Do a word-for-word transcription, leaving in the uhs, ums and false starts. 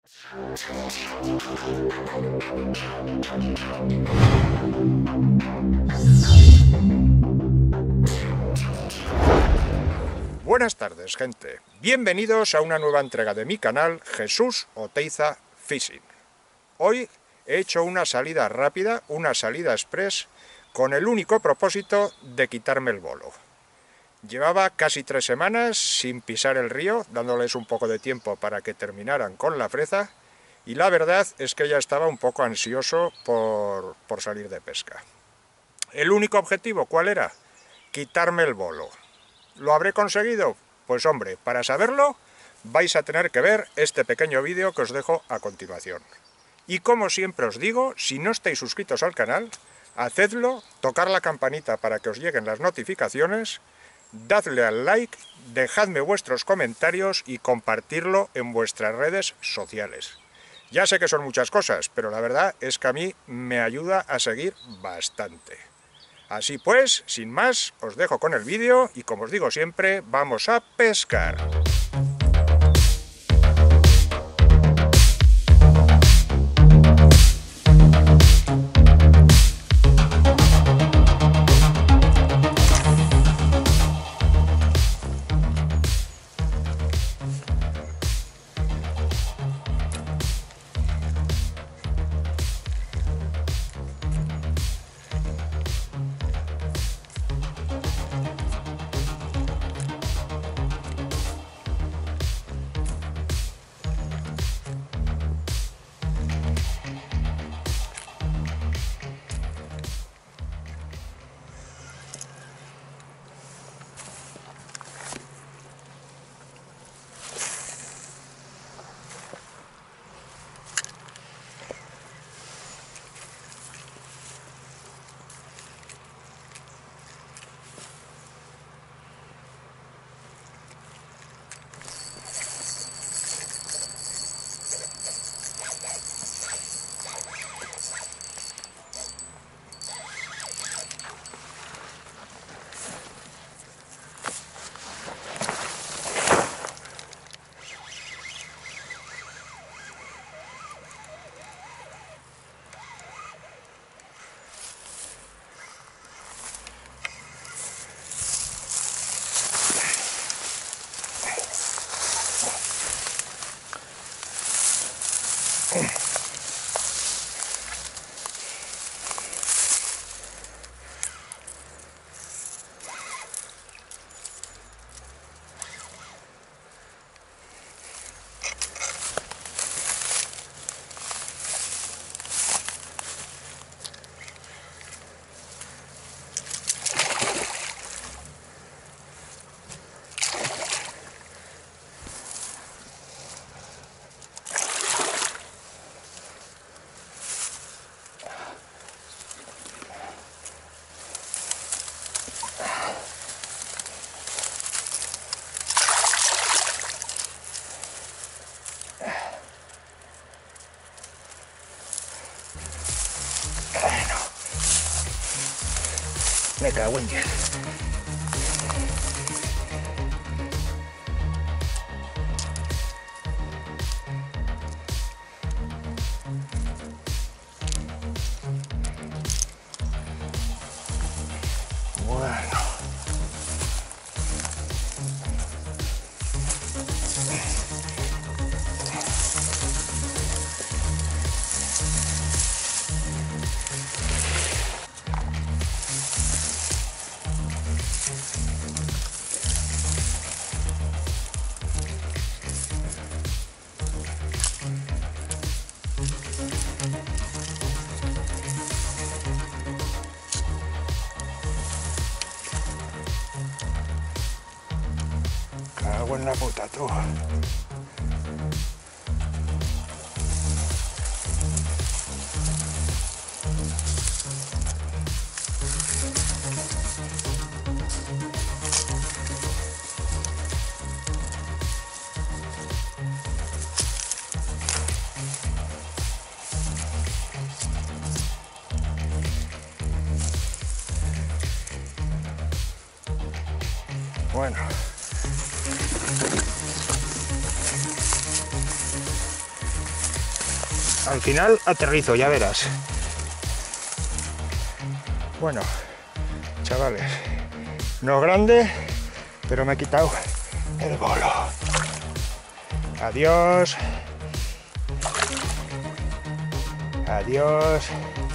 Buenas tardes, gente. Bienvenidos a una nueva entrega de mi canal Jesús Oteiza Fishing. Hoy he hecho una salida rápida, una salida express, con el único propósito de quitarme el bolo. Llevaba casi tres semanas sin pisar el río, dándoles un poco de tiempo para que terminaran con la freza, y la verdad es que ya estaba un poco ansioso por, por salir de pesca. ¿El único objetivo cuál era? Quitarme el bolo. ¿Lo habré conseguido? Pues hombre, para saberlo vais a tener que ver este pequeño vídeo que os dejo a continuación. Y como siempre os digo, si no estáis suscritos al canal, hacedlo, tocar la campanita para que os lleguen las notificaciones, dadle al like, dejadme vuestros comentarios y compartirlo en vuestras redes sociales. Ya sé que son muchas cosas, pero la verdad es que a mí me ayuda a seguir bastante. Así pues, sin más, os dejo con el vídeo y como os digo siempre, vamos a pescar. Me cago en diez. Bueno. Cago en la puta, tú. Bueno. Al final aterrizo, ya verás. Bueno, chavales, no grande, pero me he quitado el bolo. Adiós. Adiós.